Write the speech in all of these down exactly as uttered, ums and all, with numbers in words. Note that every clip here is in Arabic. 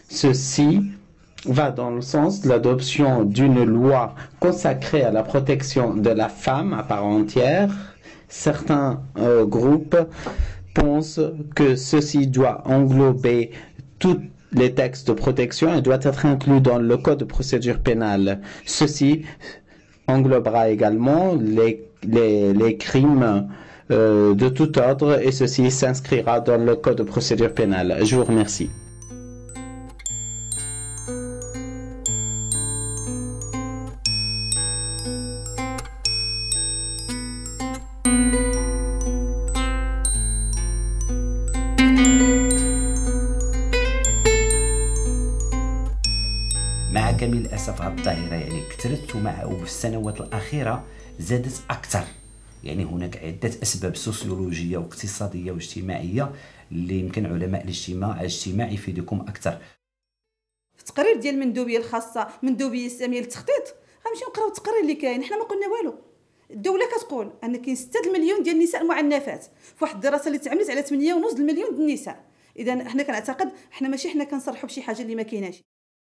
Ceci va dans le sens de l'adoption d'une loi consacrée à la protection de la femme à part entière. Certains euh, groupes pensent que ceci doit englober tous les textes de protection et doit être inclus dans le code de procédure pénale. Ceci englobera également les, les, les crimes euh, de tout ordre et ceci s'inscrira dans le code de procédure pénale. Je vous remercie. مع كامل الاسف هذه الظاهره يعني كثرت ومع وفي السنوات الاخيره زادت اكثر. يعني هناك عده اسباب سوسيولوجيه واقتصاديه واجتماعيه اللي يمكن علماء الاجتماع الاجتماعي يفيدكم اكثر. في التقرير ديال المندوبيه الخاصه المندوبيه الساميه للتخطيط غنمشيو نقراو التقرير اللي كاين. حنا ما قلنا والو. الدوله كتقول ان كاين ستة المليون ديال النساء معنفات في واحد الدراسه اللي تعملت على ثمانية ونص المليون ديال النساء. اذا حنا كنعتقد حنا ماشي حنا كنصرحوا بشي حاجه اللي ما كايناش.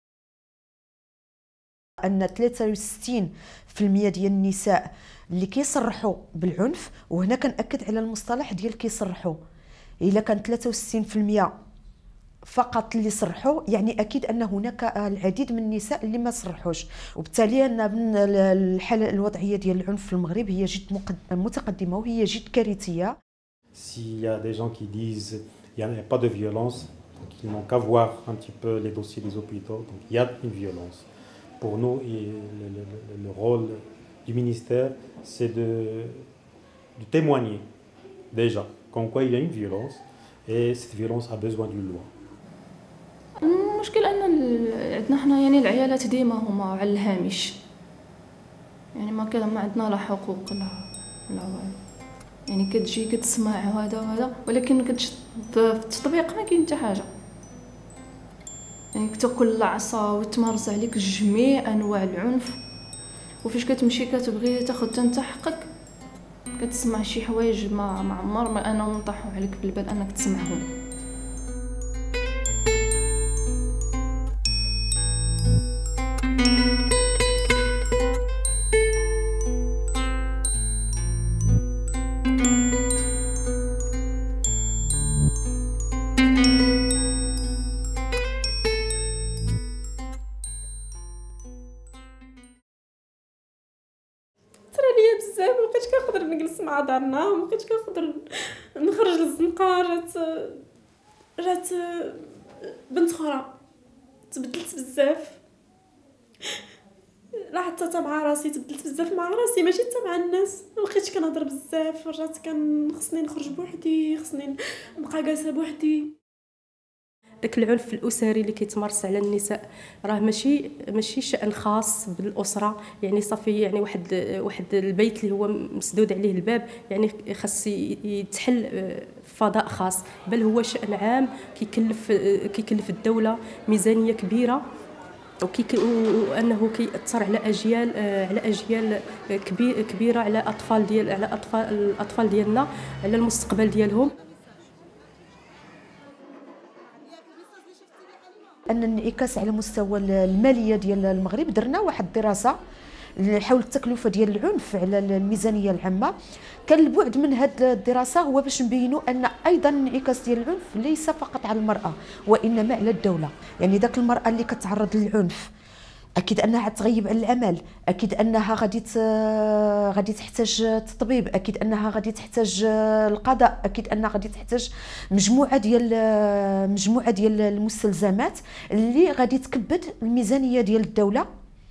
ان ثلاثة وستين بالمئة ديال النساء اللي كيصرحوا بالعنف، وهنا كنأكد على المصطلح ديال كيصرحوا. الا كان ثلاثة وستين بالمئة فقط اللي صرحوا يعني اكيد ان هناك العديد من النساء اللي ما صرحوش، وبالتالي ان الحاله الوضعيه ديال العنف في المغرب هي جد متقدمه وهي جد كارثيه. S'il y a des gens qui disent il n'y a pas de violence, donc ils n'ont qu'à voir un petit peu les dossiers des hôpitaux. Donc il y a une violence. Pour nous, et le, le, le rôle du ministère, c'est de, de témoigner déjà comme quoi il y a une violence et cette violence a besoin d'une loi. المشكل ان عندنا حنا يعني العيالات ديما هما على الهامش، يعني ما كان ما عندنا لا حقوق لا لا والو. يعني كتجي كتسمع هذا وهذا ولكن كتش في التطبيق ما كاين حتى حاجه. يعني كتاكل العصا ويتمارس عليك جميع انواع العنف، وفاش كتمشي كتبغي تاخذ انت حقك كتسمع شي حوايج ما ما عمر ما انا نطيحوا عليك في البال انك تسمعهم. بزاف مابقيتش كنقدر نجلس مع دارنا، مابقيتش كنقدر نخرج للزنقه. جات جات بنت اخرى تبدلت بزاف، لا حتى مع راسي تبدلت بزاف مع راسي ماشي حتى مع الناس. مابقيتش كنهضر بزاف، رجعت كان خصني نخرج بوحدي، خصني نبقى جالسه بوحدي. داك العنف الاسري اللي كيتمارس على النساء راه ماشي ماشي شأن خاص بالاسره، يعني صافي يعني واحد واحد البيت اللي هو مسدود عليه الباب يعني خاص يتحل فضاء خاص، بل هو شأن عام كيكلف كيكلف الدوله ميزانيه كبيره، وانه كيأثر على اجيال على اجيال كبيره على اطفال ديال على اطفال الاطفال ديالنا، على المستقبل ديالهم. ان الانعكاس على مستوى الماليه ديال المغرب، درنا واحد الدراسه حول التكلفه ديال العنف على الميزانيه العامه. كان البعد من هذه الدراسه هو باش نبينوا ان ايضا الانعكاس ديال العنف ليس فقط على المراه وانما على الدوله. يعني ذاك المراه اللي كتعرض للعنف اكيد انها تغيب عن العمل، اكيد انها غادي غادي تحتاج تطبيب، اكيد انها غادي تحتاج القضاء، اكيد انها غادي تحتاج مجموعه ديال مجموعه ديال المستلزمات اللي غادي تكبد الميزانيه ديال الدوله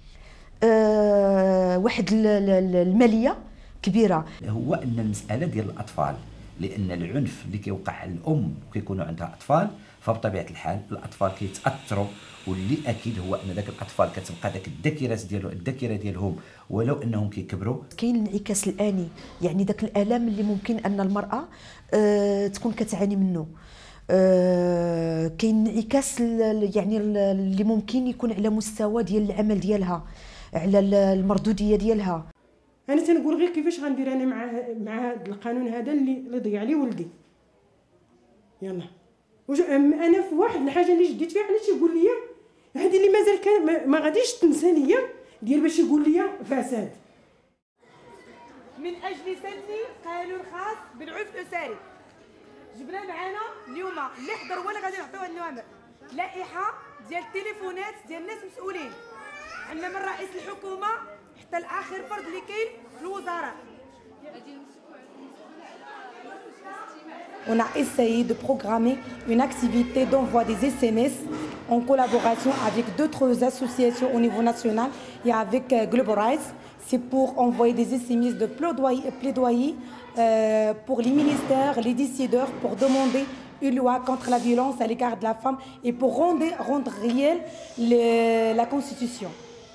أه واحد الماليه كبيره. هو ان المساله ديال الاطفال، لان العنف اللي كيوقع على الام وكيكونوا عندها اطفال فبطبيعه الحال الاطفال كيتاثروا، واللي اكيد هو ان ذاك الاطفال كتبقى داك الذاكره ديالو الذاكره ديالهم ولو انهم كيكبروا. كاين الانعكاس الاني، يعني داك الالم اللي ممكن ان المراه أه تكون كتعاني منه. أه كاين انعكاس يعني اللي ممكن يكون على مستوى ديال العمل ديالها، على المردوديه ديالها. انا تنقول غير كيفاش غندير انا مع مع هذا القانون هذا اللي اللي ضيع لي ولدي. يلا انا في واحد الحاجه اللي جديت فيها علاش يقول لي هذه اللي مازال كان ما غاديش تنسى ليا ديال باش يقول لي فساد. من اجل سن قانون خاص بالعنف الاسري جبنا معنا اليوم اللي حضر هو اللي غادي نعطيوه النوامر لائحه ديال التليفونات ديال الناس مسؤولين، عندنا من رئيس الحكومه حتى لاخر فرد اللي كاين في الوزاره. On a essayé de programmer une activité d'envoi des S M S en collaboration avec d'autres associations au niveau national et avec Global Rights. C'est pour envoyer des S M S de plaidoyer, plaidoyer euh, pour les ministères, les décideurs, pour demander une loi contre la violence à l'égard de la femme et pour rendre, rendre réelle le, la Constitution.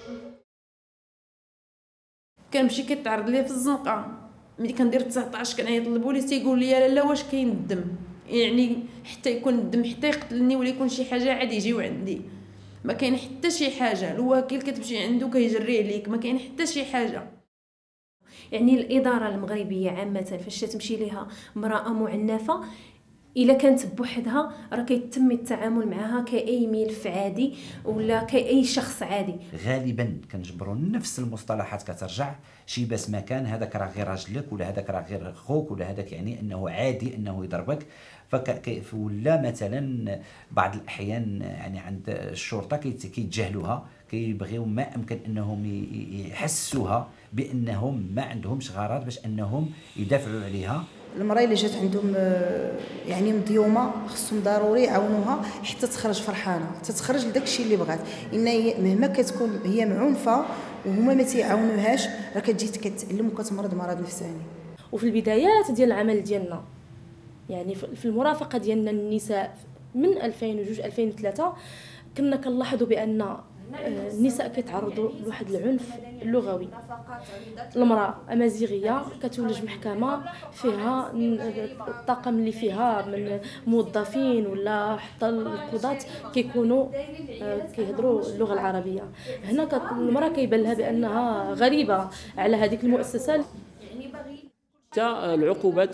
كنمشي كيتعرض لي في الزنقه ملي كندير تسعطاش كنعيط للبوليس تيقول لي لا لا واش كاين الدم، يعني حتى يكون الدم حتى يقتلني ولا يكون شي حاجه عادي يجيو عندي، ما كاين حتى شي حاجه. الوكيل كتمشي عنده كيجري عليك، ما كاين حتى شي حاجه. يعني الاداره المغربيه عامه فاش تمشي ليها امراه معنفه الا كانت بوحدها راه كيتم التعامل معها كاي ملف عادي ولا كاي شخص عادي. غالبا كنجبروا نفس المصطلحات كترجع شي بس ما كان هذاك راه غير راجلك ولا هذاك راه غير خوك ولا هذاك يعني انه عادي انه يضربك. فك ولا مثلا بعض الاحيان يعني عند الشرطه كيتجاهلوها، كيبغيو ما امكن انهم يحسوها بانهم ما عندهمش غرض باش انهم يدافعوا عليها. المراه اللي جات عندهم يعني مضيومه خصهم ضروري يعاونوها حتى تخرج فرحانه، حتى تخرج لداك الشيء اللي بغات. ان مهما كتكون هي معنفه وهما ما تيعاونوهاش راه كتجي كتعلم وكتمرض مرض نفساني. وفي البدايات ديال العمل ديالنا يعني في المرافقه ديالنا النساء من ألفين وجوج ألفين وثلاثة كنا كنلاحظوا بان النساء كيتعرضوا لواحد العنف اللغوي. المراه امازيغيه كتولج محكمه فيها الطاقم اللي فيها من موظفين ولا حتى القضاة كيكونوا كيهضروا اللغه العربيه. هنا المراه كيبان لها بانها غريبه على هذيك المؤسسه. حتى العقوبات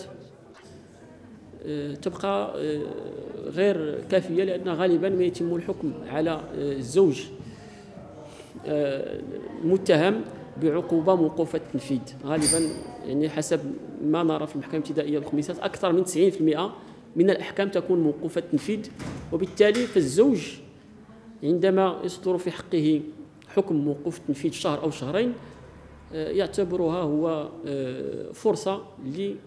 تبقى غير كافيه لان غالبا ما يتم الحكم على الزوج المتهم بعقوبه موقوفه التنفيذ غالبا، يعني حسب ما نرى في المحكمه الابتدائيه والخميسات اكثر من تسعين بالمئة من الاحكام تكون موقوفه التنفيذ. وبالتالي فالزوج عندما يصدر في حقه حكم موقوف التنفيذ شهر او شهرين يعتبرها هو فرصه ل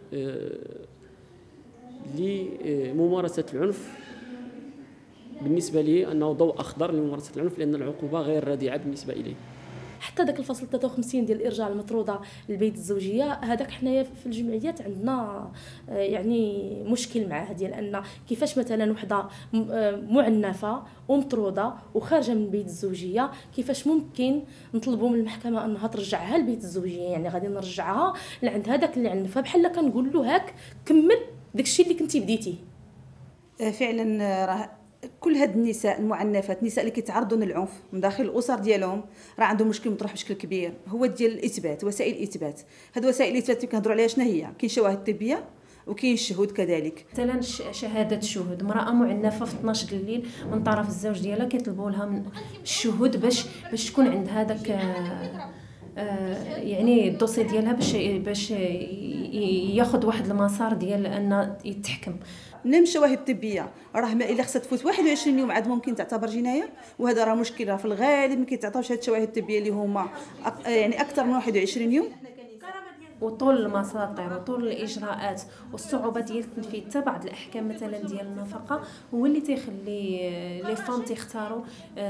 لممارسه العنف. بالنسبه لي انه ضوء اخضر لممارسه العنف لان العقوبه غير رادعه بالنسبه اليه. حتى داك الفصل ثلاثة وخمسين ديال الارجاع المطروده للبيت الزوجيه هذاك حنايا في الجمعيات عندنا يعني مشكل معاه، ديال ان كيفاش مثلا وحده معنفه ومطروده وخارجه من البيت الزوجيه كيفاش ممكن نطلبوا من المحكمه انها ترجعها للبيت الزوجيه. يعني غادي نرجعها لعند هذاك اللي عنفها بحال كنقول له هاك كمل داكشي اللي كنتي بديتيه. فعلا راه كل هاد النساء المعنفات، النساء اللي كيتعرضوا للعنف من داخل الاسر ديالهم راه عندهم مشكل مطروح بشكل كبير هو ديال الاثبات، وسائل الاثبات. هاد وسائل الاثبات اللي كنهضروا عليها شنو هي؟ كاين شواهد طبيه وكاين الشهود كذلك. مثلا شهاده الشهود، امراه معنفه في اثناش د الليل من طرف الزوج ديالها كيطلبوا لها من الشهود باش باش تكون عند هذاك آه يعني الدوسي ديالها باش باش ياخذ واحد المسار ديال ان يتحكم. نم شواهد طبيه راه ما الا خصها تفوت واحد وعشرين يوم عاد ممكن تعتبر جنايه، وهذا راه مشكل. راه في الغالب ما كيتعطاوش هاد الشواهد الطبيه اللي هما يعني اكثر من واحد وعشرين يوم. وطول المساطر وطول الاجراءات والصعوبه ديال التنفيذ حتى بعض الاحكام مثلا ديال النفقه هو اللي تيخلي لي فام تيختاروا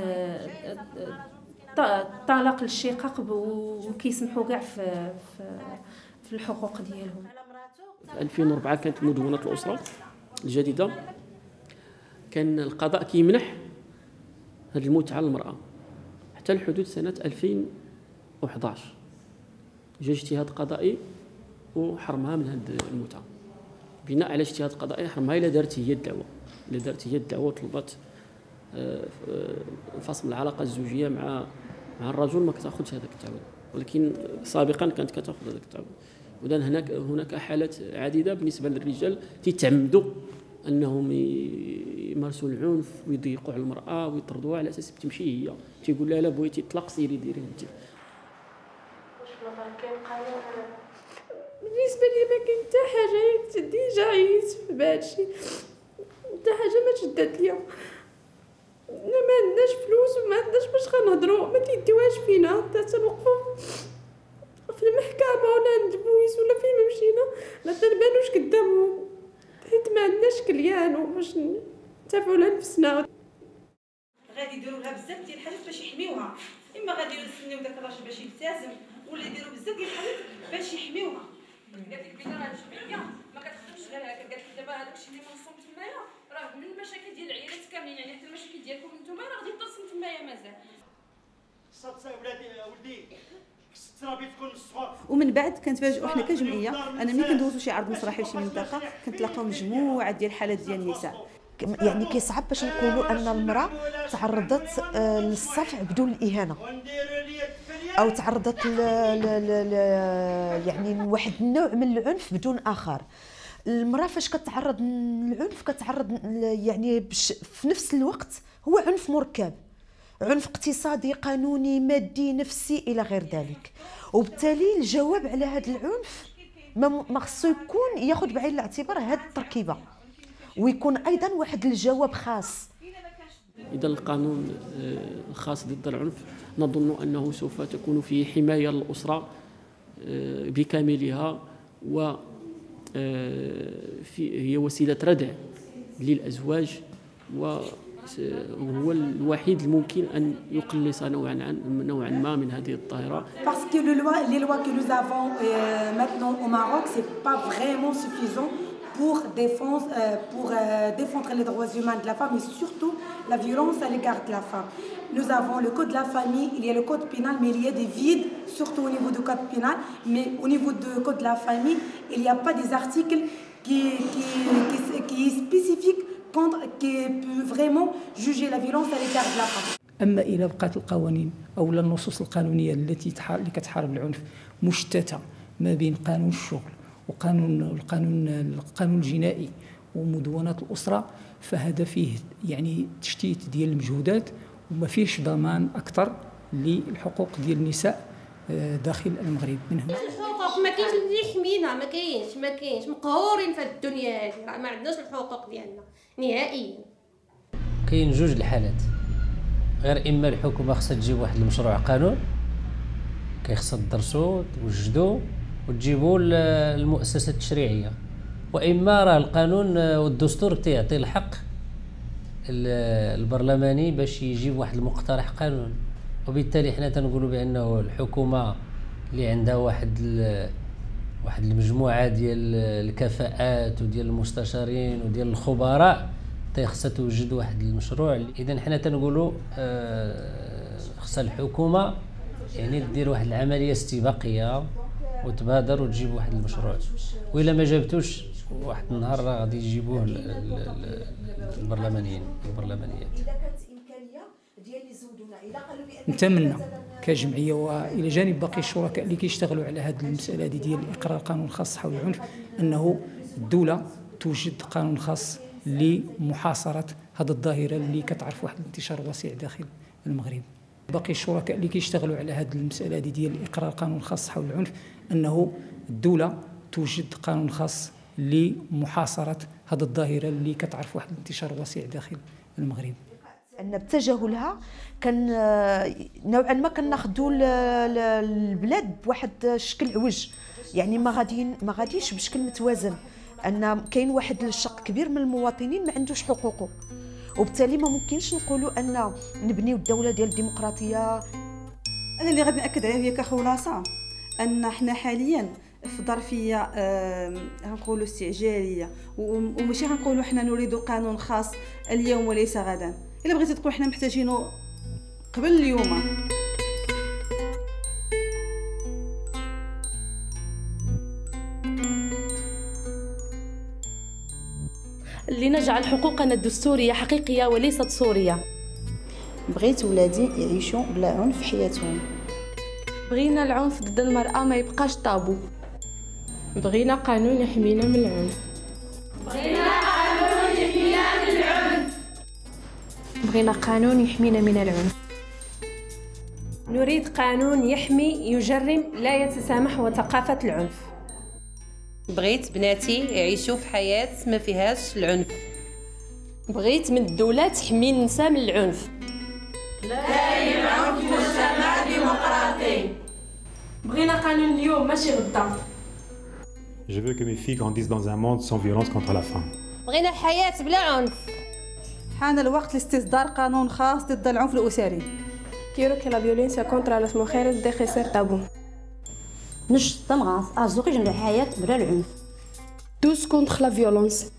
طلاق الشقاق وكيسمحوا كاع في في الحقوق ديالهم. في ألفين وأربعة كانت مدونة الأسرة الجديدة، كان القضاء كيمنح هذه المتعة للمرأة حتى لحدود سنة ألفين وأحد عشر. جا اجتهاد قضائي وحرمها من هذه المتعة. بناء على اجتهاد قضائي حرمها إلا دارت هي الدعوة، إلا دارت هي الدعوة وطلبت فصل العلاقة الزوجية مع مع الرجل ما كتاخذش هذاك التعويض، ولكن سابقا كانت كتاخذ هذاك التعويض. وإذن هناك هناك حالات عديدة بالنسبة للرجال تيتعمدوا انهم يمارسوا العنف ويضيقوا على المراه ويطردوها على اساس بتمشي هي تيقول لها لا بغيتي تطلق سيري ديري انت. واش مثلا كاين قانون؟ بالنسبه لي ما كاين حتى حاجه، ديجا عييت بهادشي، حتى حاجه ما شدات ليا. لا ما عندناش فلوس وما عندناش باش غنهضروا، ما تيديوهاش فينا حتى تنوقفوا في المحكمه ولا عند البوليس ولا فين ما مشينا ما تنبانوش قدامهم، حيت ما عندناش كليان باش نتافعوا على نفسنا. غادي يديروا لها بزاف ديال الحاجات باش يحميوها، اما غادي يستناو داك الراجل باش يبتسم ولا يديروا بزاف ديال الحاجات باش يحميوها. قالت لك بينا راه الجمعيه ما كتخدمش غير هكا، قالت لك دابا هذاك الشيء اللي منصوب تمايا راه من المشاكل ديال العائلات كاملين، يعني حتى المشاكل ديالكم نتوما راه غادي ترسم تمايا مازال. صات ولادي ولدي الترابي تكون الصغار. ومن بعد كنتفاجئوا حنا كجمعيه ان ملي كندوزو شي عرض مسرحي في شي منطقه كنتلاقاو مجموعه ديال الحالات ديال النساء. يعني كيصعب باش نقولوا ان المراه تعرضت للصفع بدون الاهانه او تعرضت ل... ل... ل... يعني لواحد النوع من العنف بدون اخر. المراه فاش كتعرض للعنف كتعرض يعني بش... في نفس الوقت هو عنف مركب، عنف اقتصادي قانوني مادي نفسي الى غير ذلك، وبالتالي الجواب على هذا العنف ما خصو يكون ياخذ بعين الاعتبار هذه التركيبه، ويكون ايضا واحد الجواب خاص. اذا القانون الخاص ضد العنف نظن انه سوف تكون فيه حمايه للاسره بكاملها، و هي وسيله ردع للازواج، وهو الوحيد الممكن ان يقلص نوعا نوعا ما من هذه الظاهره. Parce que le loi, les lois que nous avons euh, maintenant au Maroc, c'est pas vraiment suffisant pour défendre, euh, pour euh, défendre les droits humains de la femme et surtout la violence à l'égard de la femme. Nous avons le code de la famille, il y a le code pénal, mais il y a des vides, surtout au niveau du code pénal. Mais au niveau du code de la famille, il n'y a pas des articles qui, qui, qui, qui est spécifique contre, qui peut vraiment juger la violence à l'égard de la femme. أما إذا بقات القوانين أو النصوص القانونية التي اللي كتحارب العنف مشتتة ما بين قانون الشغل وقانون القانون القانون الجنائي ومدونات الأسرة، فهذا فيه يعني تشتيت ديال المجهودات وما فيش ضمان أكثر للحقوق ديال النساء داخل المغرب. من هنا الحقوق ما كاينش اللي يحمينا، ما كاينش ما كاينش مقهورين في الدنيا هذه، راه ما عندناش الحقوق ديالنا نهائيا. كاين جوج الحالات، غير اما الحكومه خصها تجيب واحد المشروع قانون كيخصها تدرسو توجدو وتجيبو للمؤسسات التشريعيه، واما راه القانون والدستور تيعطي الحق البرلماني باش يجيب واحد المقترح قانون، وبالتالي حنا تنقولوا بانه الحكومه اللي عندها واحد واحد المجموعه ديال الكفاءات وديال المستشارين وديال الخبراء خصها توجد واحد المشروع. اذا حنا تنقولوا خصها الحكومه يعني دير واحد العمليه استباقيه وتبادر وتجيب واحد المشروع، والا ما جابتوش واحد النهار راه غادي يجيبوه البرلمانيين البرلمانيات. نتمنى كجمعيه والى جانب باقي الشركاء اللي كيشتغلوا على هذه المساله دي ديال اقرار قانون خاص حول العنف انه الدوله توجد قانون خاص لمحاصره هذه الظاهره اللي كتعرف واحد الانتشار واسع داخل المغرب. باقي الشركاء اللي كيشتغلوا على هذه المساله دي ديال اقرار قانون خاص حول العنف انه الدوله توجد قانون خاص لمحاصره هذه الظاهره اللي كتعرف واحد الانتشار واسع داخل المغرب. ان بتجاهلها كان نوعا ما كناخذوا البلاد بواحد الشكل عوج، يعني ما غادي ما غاديش بشكل متوازن، ان كاين واحد الشق كبير من المواطنين ما عندوش حقوقه، وبالتالي ما ممكنش نقولوا ان نبنيو الدوله ديال الديمقراطيه. انا اللي غادي ناكد عليه هي كخلاصه ان حنا حاليا في ظرفيه غنقولوا استعجاليه، وماشي غنقولوا حنا نريد قانون خاص اليوم وليس غدا، الا بغيتي تقول حنا محتاجينه قبل اليوم. لنجعل حقوقنا الدستورية حقيقية وليست صورية. بغيت ولادي يعيشوا بلا عنف في حياتهم. بغينا العنف ضد المرأة ما يبقاش طابو. بغينا قانون يحمينا من العنف. بغينا قانون بغينا قانون يحمينا من العنف. نريد قانون يحمي يجرم لا يتسامح وثقافة العنف. بغيت بناتي يعيشوا في حياة ما فيهاش العنف. بغيت من الدولة تحمي النساء من العنف. لا العنف مجتمع ديمقراطي. بغينا قانون اليوم ماشي غدا. Je veux que mes filles grandissent dans un monde sans violence contre la femme. بغينا الحياة بلا عنف. حان الوقت لاستصدار قانون خاص ضد العنف الأسري. Quiero que la violencia contra las mujeres deje de ser tabú. نش تنغاص أزوقي جنب الحياة بلا العنف. Tous contre la violence.